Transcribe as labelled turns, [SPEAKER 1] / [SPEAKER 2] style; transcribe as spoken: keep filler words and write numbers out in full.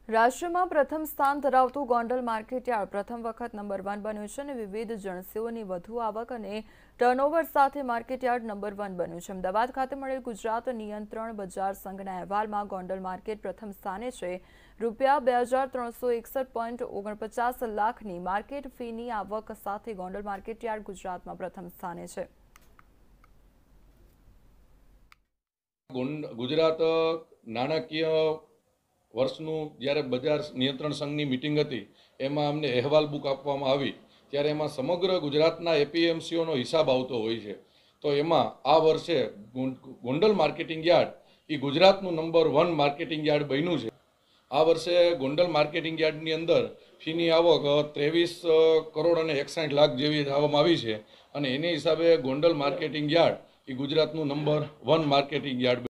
[SPEAKER 1] રાષ્ટ્રમાં પ્રથમ સ્થાન ધરાવતું ગોંડલ માર્કેટયાર્ડ પ્રથમ વખત નંબર વન બન્યું છે અને વિવિધ જણસીઓની વધુ આવક અને ટર્નઓવર સાથે માર્કેટયાર્ડ નંબર વન બન્યું છે। અમદાવાદ ખાતે મળેલ ગુજરાત નિયંત્રણ બજાર સંઘના અહેવાલમાં ગોંડલ માર્કેટ પ્રથમ સ્થાને છે। રૂપિયા બે હજાર ત્રણસો એકસઠ પોઈન્ટ ઓગણપચાસ લાખની માર્કેટ ફીની આવક સાથે ગોંડલ માર્કેટયાર્ડ ગુજરાતમાં પ્રથમ સ્થાને છે।
[SPEAKER 2] ગુજરાત નાણાકીય વર્ષનું જ્યારે બજાર નિયંત્રણ સંઘની મિટિંગ હતી એમાં અમને અહેવાલ બુક આપવામાં આવી ત્યારે એમાં સમગ્ર ગુજરાતના એપીએમસીઓનો હિસાબ આવતો હોય છે। તો એમાં આ વર્ષે ગોંડલ માર્કેટિંગ યાર્ડ એ ગુજરાતનું નંબર વન માર્કેટિંગ યાર્ડ બન્યું છે। આ વર્ષે ગોંડલ માર્કેટિંગ યાર્ડની અંદર ફીની આવક ત્રેવીસ કરોડ અને એકસાઠ લાખ જેવી આવવામાં આવી છે અને એની હિસાબે ગોંડલ માર્કેટિંગ યાર્ડ એ ગુજરાતનું નંબર વન માર્કેટિંગ યાર્ડ